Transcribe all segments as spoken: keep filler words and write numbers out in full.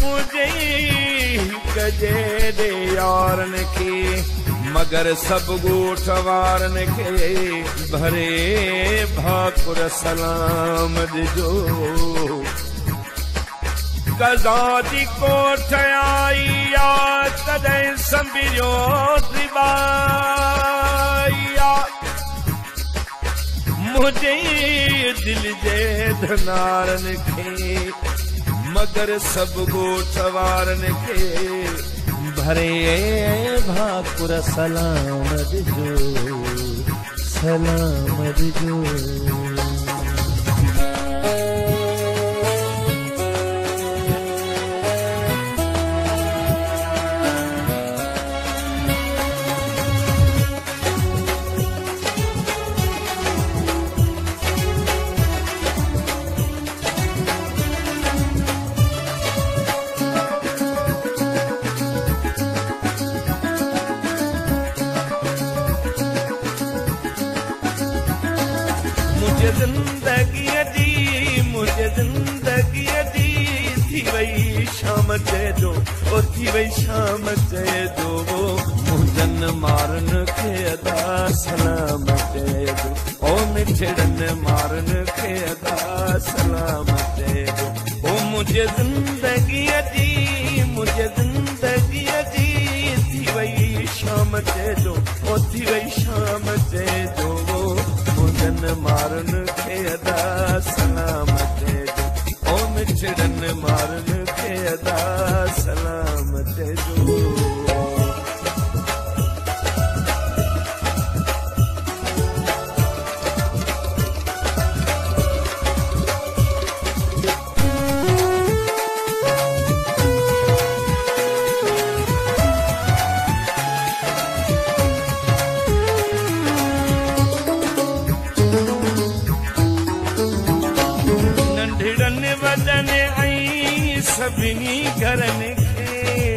मुझे कजे दे यारन के मगर सब गोठ वारन के भरे भाकुर सलाम दिजो कज़ादी कोठ आई या तॾहिं संभिरियो रिबाया मुझे दिल जे धनारन के मगर सब गोठ वारन के भरे भाकुर सलाम दिजो सलाम दिजो जिंदगी दी मुझे जिंदगी दी थी वही शाम जे दो ओ थी वही शाम जे दो मुझन मारन के अदा सलाम जे दो ओ मिठड़न मारन के अदा सलाम जे दो ओ मुझे जिंदगी दी मुझे जिंदगी दी थी वही शाम जे दो ओ थी वही शाम जे दो मुझन मारन के अदा सलाम दे दो ओ मिठड़न मारन के अदा सलाम दे दो वदन आई सभिनी घरन के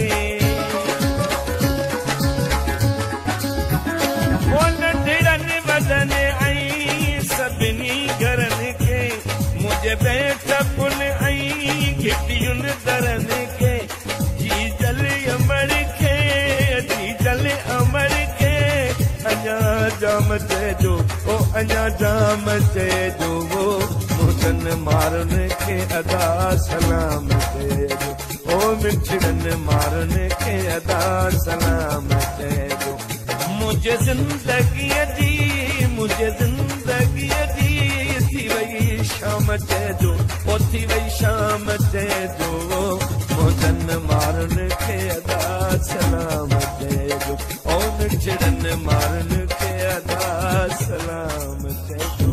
वो नंढड़न वदन आई सभिनी घरन के मुझे बैठ पुन आई घिटियुन दरन के जी जल अमर के जी जल अमर के अञा जाम जे जो ओ अञा जाम जे जो वो मुझन मारन के अदा सलाम दे दो ओ मिठड़न मारन के अदा सलाम दे दो मुझे जिंदगी दी मुझे जिंदगी दी थी वही शाम जे दो ओ थी वही शाम जे दो मुझन मारन के अदा सलाम दे दो ओ मिठड़न मारन के अदा सलाम दे दो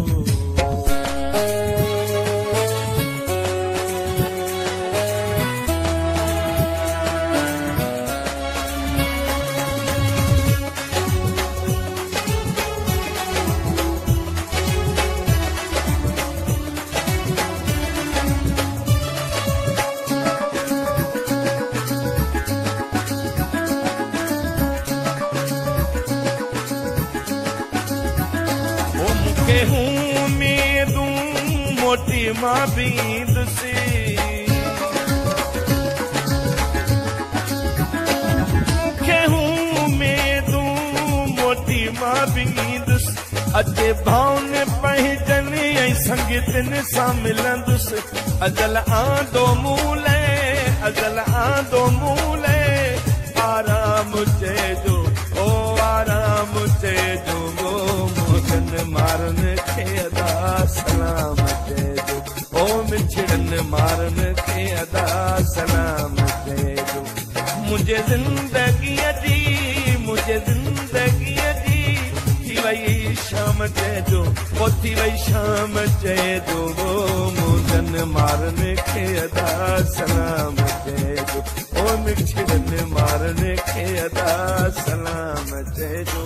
हूँ मैं दूं मोटी माँ बींद से हूँ मैं दूं मोटी माँ बींद अजे भावन पहचन संगीतन सां मिलंदुस अजल आंदो मूले अजल आंदो मूले आराम जे जो ओ आराम जे जो मुझन मारन के अदा सलाम दे दो ओ मिठड़न मारन के अदा सलाम दे दो मुझे जिंदगी दी मुझे जिंदगी दी थी वही शाम जे दो ओ थी वही शाम जे दो मुझन मारन के अदा सलाम दे दो ओ मिठड़न मारन के अदा सलाम दे दो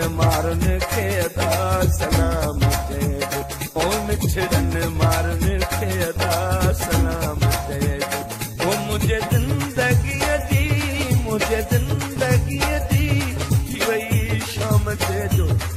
मारन खे अदा सलाम चइजो, ओ मिठड़न मारन खे अदा सलाम चइजो। ओ मुंहिंजे ज़िंदगीअ जी मुंहिंजे ज़िंदगीअ जी थी वई शाम चइजो।